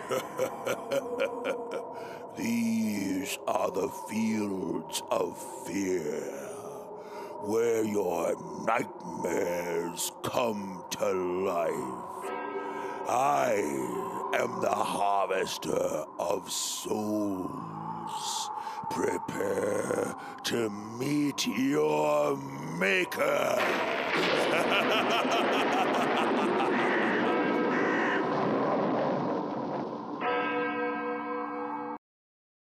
These are the fields of fear, where your nightmares come to life. I am the harvester of souls. Prepare to meet your maker.